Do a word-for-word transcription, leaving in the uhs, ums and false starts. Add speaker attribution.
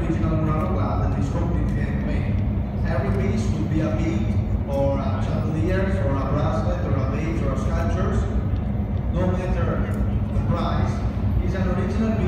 Speaker 1: original Murano glass that is completely handmade. Every piece could be a bead, or a chandelier, or a bracelet, or a vase, or a sculpture. No matter the price, it's an original